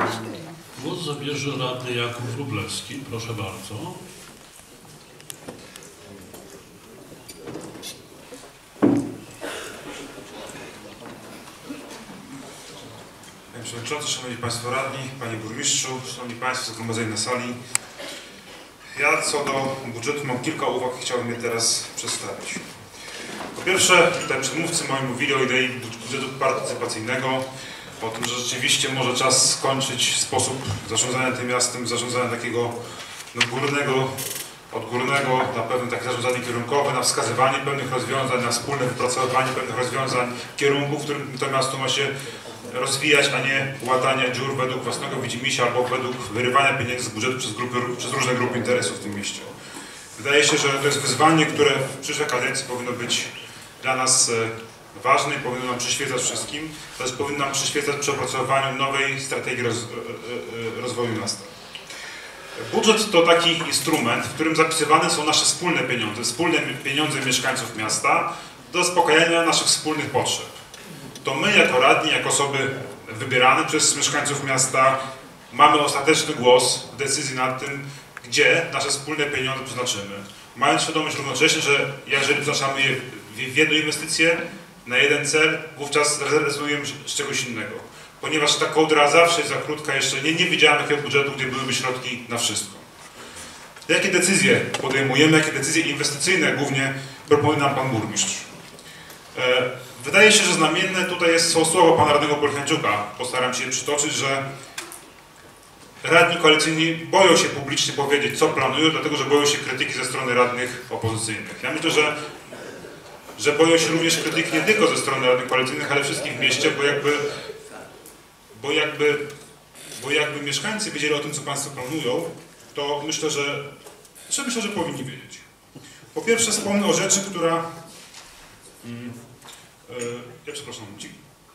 Głos zabierze radny Jakub Wróblewski. Proszę bardzo. Panie Przewodniczący, Szanowni Państwo Radni, Panie Burmistrzu, Szanowni Państwo zgromadzeni na sali. Ja co do budżetu mam kilka uwag, chciałbym je teraz przedstawić. Po pierwsze, tutaj przedmówcy moi mówili o idei budżetu partycypacyjnego, o tym, że rzeczywiście może czas skończyć sposób zarządzania tym miastem, zarządzania takiego odgórnego, na pewno takie zarządzanie kierunkowe, na wskazywanie pewnych rozwiązań, na wspólne wypracowywanie pewnych rozwiązań, kierunków, w którym to miasto ma się rozwijać, a nie łatanie dziur według własnego widzimisię albo według wyrywania pieniędzy z budżetu przez różne grupy interesów w tym mieście. Wydaje się, że to jest wyzwanie, które w przyszłej kadencji powinno być dla nas ważne i powinno nam przyświecać wszystkim. To jest powinno nam przyświecać przy opracowywaniu nowej strategii rozwoju miasta. Budżet to taki instrument, w którym zapisywane są nasze wspólne pieniądze mieszkańców miasta do zaspokajania naszych wspólnych potrzeb. To my jako radni, jako osoby wybierane przez mieszkańców miasta mamy ostateczny głos w decyzji nad tym, gdzie nasze wspólne pieniądze przeznaczymy. Mając świadomość równocześnie, że jeżeli przeznaczamy je w jedną inwestycję, na jeden cel, wówczas rezygnujemy z czegoś innego. Ponieważ ta kołdra zawsze jest za krótka, jeszcze nie widziałem takiego budżetu, gdzie byłyby środki na wszystko. Jakie decyzje podejmujemy, jakie decyzje inwestycyjne głównie proponuje nam Pan Burmistrz? Wydaje się, że znamienne tutaj są słowa Pana Radnego Polchańczuka. Postaram się je przytoczyć, że radni koalicyjni boją się publicznie powiedzieć, co planują, dlatego że boją się krytyki ze strony radnych opozycyjnych. Ja myślę, że boją się również krytyki nie tylko ze strony radnych koalicyjnych, ale wszystkich w mieście, bo jakby mieszkańcy wiedzieli o tym, co Państwo planują, to myślę, że powinni wiedzieć. Po pierwsze wspomnę o rzeczy, która... Ja przepraszam, momencik.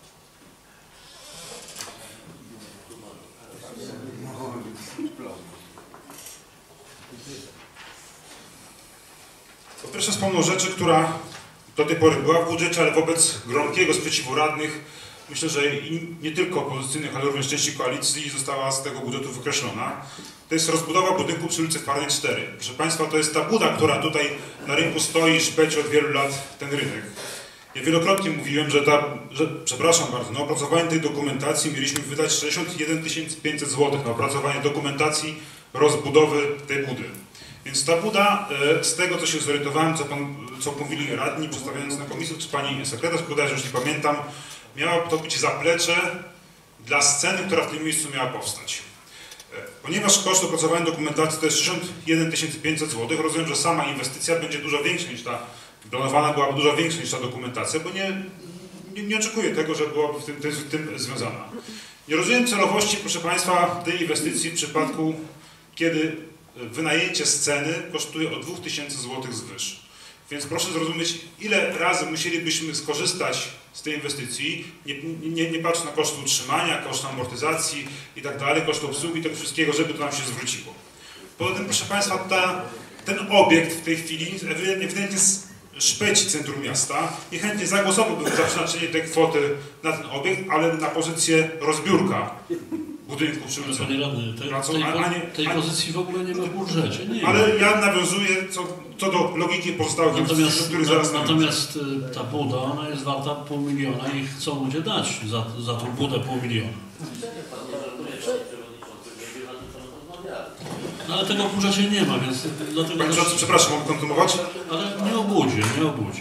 Po pierwsze wspomnę o rzeczy, która do tej pory była w budżecie, ale wobec gromkiego sprzeciwu radnych, myślę, że i nie tylko opozycyjnych, ale również części koalicji została z tego budżetu wykreślona. To jest rozbudowa budynku przy ulicy Farnej 4. Proszę Państwa, to jest ta buda, która tutaj na rynku stoi i szpeci od wielu lat ten rynek. Ja wielokrotnie mówiłem, przepraszam bardzo, na opracowanie tej dokumentacji mieliśmy wydać 61 500 zł na opracowanie dokumentacji rozbudowy tej budy. Więc ta buda, z tego co się zorientowałem, co mówili radni przedstawiając na komisji, czy pani sekretarz, bodajże już nie pamiętam, miała to być zaplecze dla sceny, która w tym miejscu miała powstać. Ponieważ koszt opracowania dokumentacji to jest 61 500 zł, rozumiem, że sama inwestycja będzie dużo większa niż ta, planowana byłaby dużo większa niż ta dokumentacja, bo nie oczekuję tego, że byłaby z tym związana. Nie rozumiem celowości, proszę Państwa, tej inwestycji w przypadku, kiedy wynajęcie sceny kosztuje o 2000 zł zwyż. Więc proszę zrozumieć, ile razy musielibyśmy skorzystać z tej inwestycji, nie patrząc na koszty utrzymania, koszty amortyzacji i tak dalej, koszty obsługi, tego wszystkiego, żeby to nam się zwróciło. Poza tym, proszę Państwa, ten obiekt w tej chwili ewidentnie szpeci centrum miasta. Niechętnie zagłosowałbym za przeznaczenie tej kwoty na ten obiekt, ale na pozycję rozbiórka budynku przy ulicy. Panie radny, tej pozycji w ogóle nie ma w budżecie. Nie. Ale ja nawiązuję co do logiki pozostałych inwestycji, o których zaraz natomiast ta buda, ona jest warta 500 000 i chcą ludzie dać za tą budę 500 000. No ale tego w budżecie nie ma, więc dlatego... Panie Przewodniczący, przepraszam, mogę kontynuować? Ale nie o budzie, nie o budzie.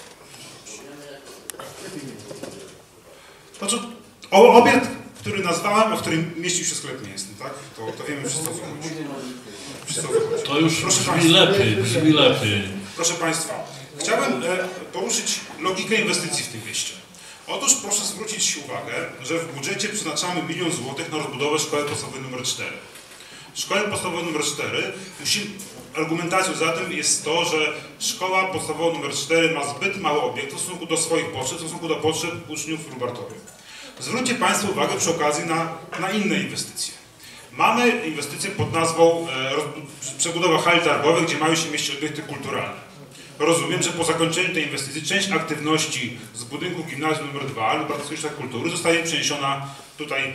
Znaczy, obiekt, który nazwałem, o którym mieścił się sklep mięsny, tak? To wiemy wszyscy, o co chodzi. To już brzmi lepiej. Proszę Państwa, chciałbym poruszyć logikę inwestycji w tym mieście. Otóż proszę zwrócić uwagę, że w budżecie przeznaczamy 1 000 000 zł na rozbudowę szkoły podstawowej nr 4. Szkoły podstawowej nr 4, argumentacją za tym jest to, że szkoła podstawowa nr 4 ma zbyt mały obiekt w stosunku do swoich potrzeb, w stosunku do potrzeb uczniów Lubartowie. Zwróćcie Państwo uwagę przy okazji na inne inwestycje. Mamy inwestycję pod nazwą przebudowa hali targowej, gdzie mają się mieścić obiekty kulturalne. Rozumiem, że po zakończeniu tej inwestycji część aktywności z budynku gimnazjum nr 2 lub Artystycznej Kultury zostaje przeniesiona tutaj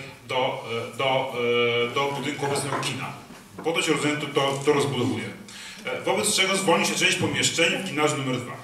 do budynku obecnego kina. Po to się, rozumiem, to rozbudowuje. Wobec czego zwolni się część pomieszczeń w gimnazjum nr 2.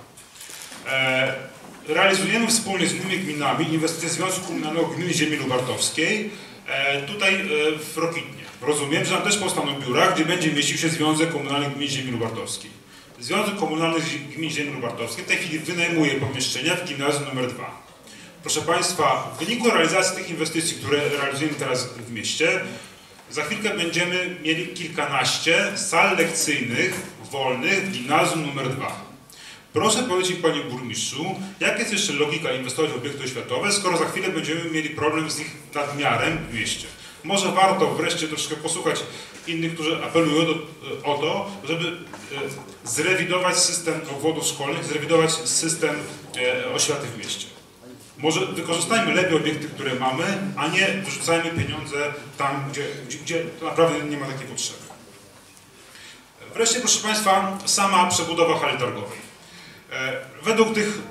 Realizujemy wspólnie z innymi gminami inwestycje Związku Komunalnego Gminy Ziemi Lubartowskiej, tutaj w Rokitnie. Rozumiem, że tam też powstaną biura, gdzie będzie mieścił się Związek Komunalny Gmin Ziemi Lubartowskiej. Związek Komunalny Gmin Ziemi Lubartowskiej w tej chwili wynajmuje pomieszczenia w gimnazjum nr 2. Proszę Państwa, w wyniku realizacji tych inwestycji, które realizujemy teraz w mieście, za chwilkę będziemy mieli kilkanaście sal lekcyjnych wolnych w gimnazjum nr 2. Proszę powiedzieć, Panie Burmistrzu, jaka jest jeszcze logika inwestować w obiekty oświatowe, skoro za chwilę będziemy mieli problem z ich nadmiarem w mieście. Może warto wreszcie troszkę posłuchać innych, którzy apelują o to, żeby zrewidować system obwodów szkolnych, zrewidować system oświaty w mieście. Może wykorzystajmy lepiej obiekty, które mamy, a nie wyrzucajmy pieniądze tam, gdzie to naprawdę nie ma takiej potrzeby. Wreszcie, proszę Państwa, sama przebudowa hali targowej. Według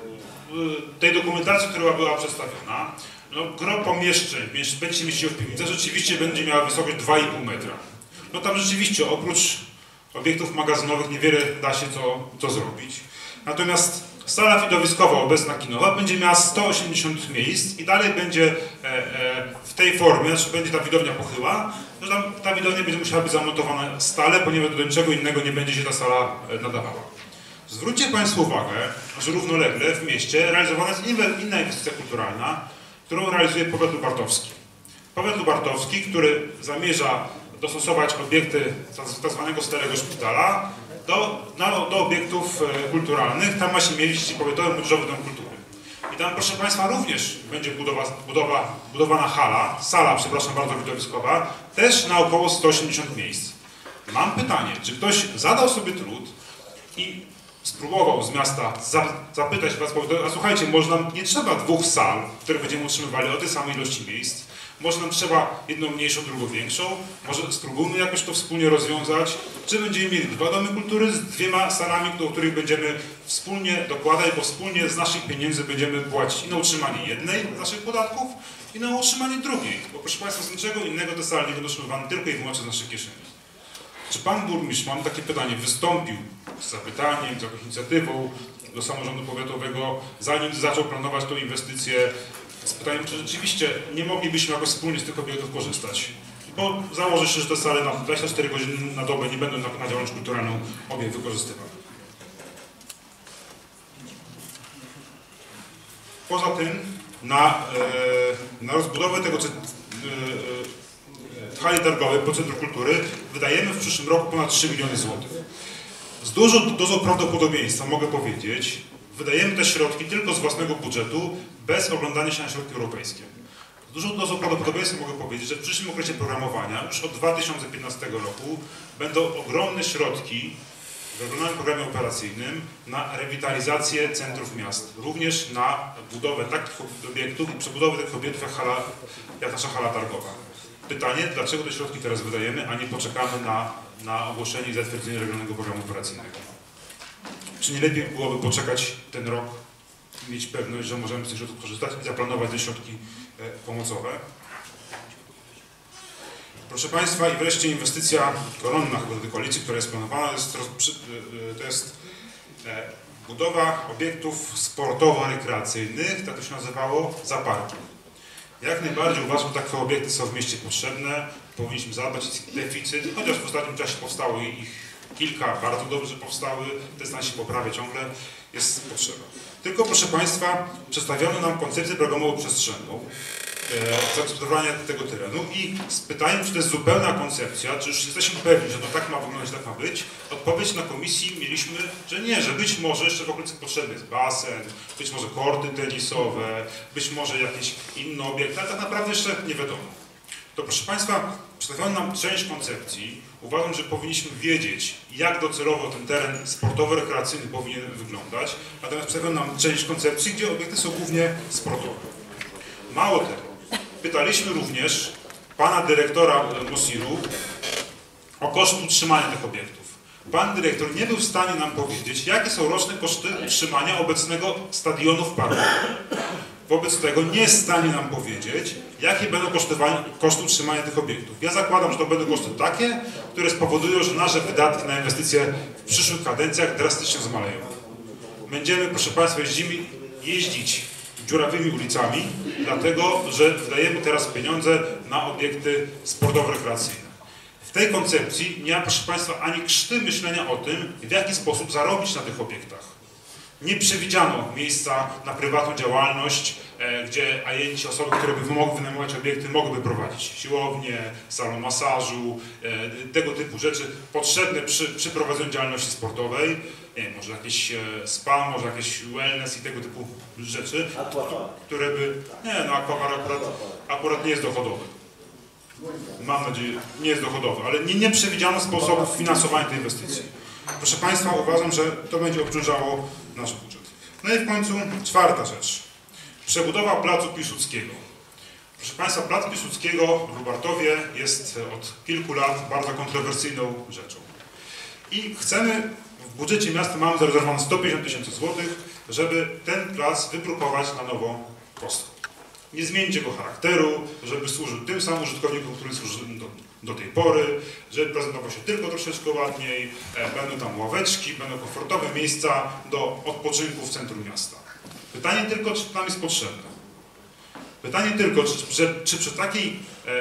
tej dokumentacji, która była przedstawiona, no, gro pomieszczeń będzie się mieściło w piwnicy, rzeczywiście będzie miała wysokość 2,5 metra. No tam rzeczywiście oprócz obiektów magazynowych niewiele da się co zrobić. Natomiast sala widowiskowa obecna kinowa będzie miała 180 miejsc i dalej będzie w tej formie, znaczy będzie ta widownia pochyła, że tam ta widownia będzie musiała być zamontowana stale, ponieważ do niczego innego nie będzie się ta sala nadawała. Zwróćcie Państwo uwagę, że równolegle w mieście realizowana jest inna inwestycja kulturalna, którą realizuje powiat lubartowski. Powiat lubartowski, który zamierza dostosować obiekty tzw. starego szpitala do obiektów kulturalnych. Tam ma się mieścić powiatowy młodzieżowy dom kultury. I tam, proszę Państwa, również będzie budowana sala, przepraszam bardzo, widowiskowa, też na około 180 miejsc. Mam pytanie, czy ktoś zadał sobie trud i spróbował z miasta zapytać was, a słuchajcie, może nam nie trzeba 2 sal, które będziemy utrzymywali o tej samej ilości miejsc, może nam trzeba jedną mniejszą, drugą większą, może spróbujmy jakoś to wspólnie rozwiązać, czy będziemy mieli 2 domy kultury z 2 salami, do których będziemy wspólnie dokładać, bo wspólnie z naszych pieniędzy będziemy płacić i na utrzymanie jednej z naszych podatków i na utrzymanie drugiej, bo proszę Państwa, z niczego innego te sale nie będą utrzymywane tylko i wyłącznie z naszych kieszeni. Czy Pan Burmistrz, mam takie pytanie, wystąpił z zapytaniem, z jakąś inicjatywą do samorządu powiatowego, zanim zaczął planować tę inwestycję, z pytaniem, czy rzeczywiście nie moglibyśmy jakoś wspólnie z tych obiektów korzystać? Bo założę się, że te sale na 24 godziny na dobę nie będą na działalność kulturalną obie wykorzystywane. Poza tym na rozbudowę tego hali targowej po Centrum Kultury wydajemy w przyszłym roku ponad 3 miliony złotych. Z dużą dozą prawdopodobieństwa mogę powiedzieć, wydajemy te środki tylko z własnego budżetu, bez oglądania się na środki europejskie. Z dużą dozą prawdopodobieństwa mogę powiedzieć, że w przyszłym okresie programowania, już od 2015 roku, będą ogromne środki w regionalnym programie operacyjnym na rewitalizację centrów miast, również na budowę takich obiektów i przebudowę takich obiektów jak nasza hala targowa. Pytanie, dlaczego te środki teraz wydajemy, a nie poczekamy na ogłoszenie i zatwierdzenie regionalnego programu operacyjnego? Czy nie lepiej byłoby poczekać ten rok i mieć pewność, że możemy z tych środków korzystać i zaplanować te środki pomocowe? Proszę Państwa, i wreszcie inwestycja koronna chyba do tej koalicji, która jest planowana, to jest budowa obiektów sportowo-rekreacyjnych, tak to się nazywało, za parkiem. Jak najbardziej uważam, że takie obiekty są w mieście potrzebne, powinniśmy zadbać o deficyt, chociaż w ostatnim czasie powstało ich kilka, bardzo dobrze powstały, te stan się poprawia ciągle, jest potrzeba. Tylko, proszę Państwa, przedstawiono nam koncepcję programowo-przestrzenną zagospodarowania tego terenu i z pytaniem, czy to jest zupełna koncepcja, czy już jesteśmy pewni, że to tak ma wyglądać, tak ma być, odpowiedź na komisji mieliśmy, że nie, że być może jeszcze w okolicy potrzebny jest basen, być może korty tenisowe, być może jakieś inne obiekty, ale tak naprawdę jeszcze nie wiadomo. To, proszę Państwa, przedstawiono nam część koncepcji. Uważam, że powinniśmy wiedzieć, jak docelowo ten teren sportowo-rekreacyjny powinien wyglądać, natomiast przedstawiono nam część koncepcji, gdzie obiekty są głównie sportowe. Mało tego, pytaliśmy również pana dyrektora MOSIR-u o koszt utrzymania tych obiektów. Pan dyrektor nie był w stanie nam powiedzieć, jakie są roczne koszty utrzymania obecnego stadionu w parku. Wobec tego nie jest w stanie nam powiedzieć, jakie będą koszty utrzymania tych obiektów. Ja zakładam, że to będą koszty takie, które spowodują, że nasze wydatki na inwestycje w przyszłych kadencjach drastycznie zmaleją. Będziemy, proszę Państwa, jeździć dziurawymi ulicami, dlatego że wydajemy teraz pieniądze na obiekty sportowo-rekreacyjne. W tej koncepcji nie ma, proszę Państwa, ani krzty myślenia o tym, w jaki sposób zarobić na tych obiektach. Nie przewidziano miejsca na prywatną działalność, gdzie agenci, osoby, które by mogły wynajmować obiekty, mogłyby prowadzić siłownię, salon masażu, tego typu rzeczy potrzebne przy prowadzeniu działalności sportowej. Nie wiem, może jakieś spa, może jakieś wellness i tego typu rzeczy, które by... Nie, no aquapark akurat nie jest dochodowy. Mam nadzieję, nie jest dochodowy, ale nie przewidziano sposobów finansowania tej inwestycji. Proszę Państwa, uważam, że to będzie obciążało nasz budżet. No i w końcu czwarta rzecz. Przebudowa Placu Piłsudskiego. Proszę Państwa, Plac Piłsudskiego w Lubartowie jest od kilku lat bardzo kontrowersyjną rzeczą. I chcemy, w budżecie miasta mamy zarezerwowane 150 000 złotych, żeby ten plac wypróbować na nowo kostką. Nie zmienić jego charakteru, żeby służył tym samym użytkownikom, którym służył do tej pory, żeby prezentował się tylko troszeczkę ładniej, będą tam ławeczki, będą komfortowe miejsca do odpoczynku w centrum miasta. Pytanie tylko, czy to nam jest potrzebne. Pytanie tylko, czy przy takiej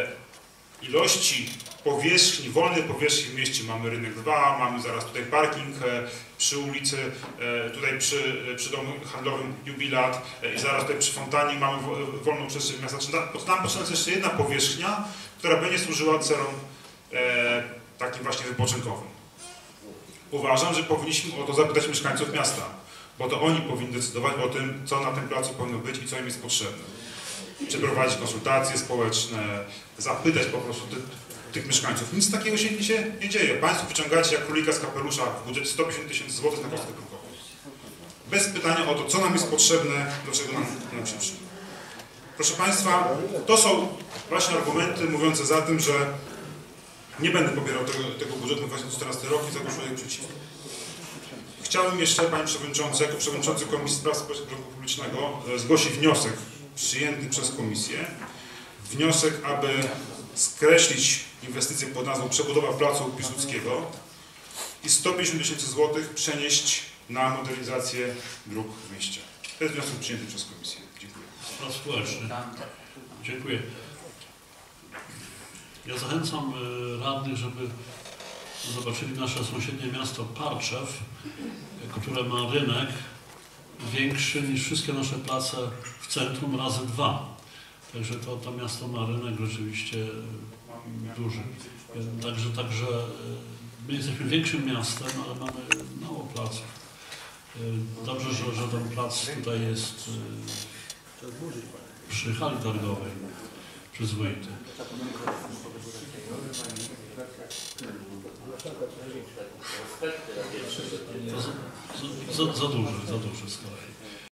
ilości powierzchni, wolnej powierzchni w mieście, mamy Rynek 2, mamy zaraz tutaj parking przy ulicy, tutaj przy domu handlowym Jubilat i zaraz tutaj przy fontannie mamy wolną przestrzeń miasta. Czy nam potrzebna jest jeszcze jedna powierzchnia, która będzie służyła celom takim właśnie wypoczynkowym. Uważam, że powinniśmy o to zapytać mieszkańców miasta, bo to oni powinni decydować o tym, co na tym placu powinno być i co im jest potrzebne. Przeprowadzić konsultacje społeczne, zapytać po prostu tych mieszkańców. Nic takiego się nie dzieje. Państwo wyciągacie jak królika z kapelusza w budżecie 150 000 złotych na kostkę drukową. Bez pytania o to, co nam jest potrzebne, do czego nam się przyda. Proszę Państwa, to są właśnie argumenty mówiące za tym, że nie będę popierał tego budżetu na 2014 rok i zagłosuję przeciwko. Chciałbym jeszcze, Panie Przewodniczący, jako Przewodniczący Komisji Spraw Społecznych i Porządku Publicznego zgłosić wniosek przyjęty przez Komisję. Wniosek, aby skreślić inwestycję pod nazwą Przebudowa Placu Piłsudskiego i 150 000 złotych przenieść na modernizację dróg w mieście. To jest wniosek przyjęty przez Komisję. Dziękuję. Spraw Społecznych. Dziękuję. Ja zachęcam radnych, żeby zobaczyli nasze sąsiednie miasto Parczew, które ma rynek większy niż wszystkie nasze place w centrum razy 2. Także to miasto ma rynek rzeczywiście duży. Także my jesteśmy większym miastem, ale mamy mało placów. Dobrze, że ten plac tutaj jest przy hali targowej przyzwoity. Za duży z kolei.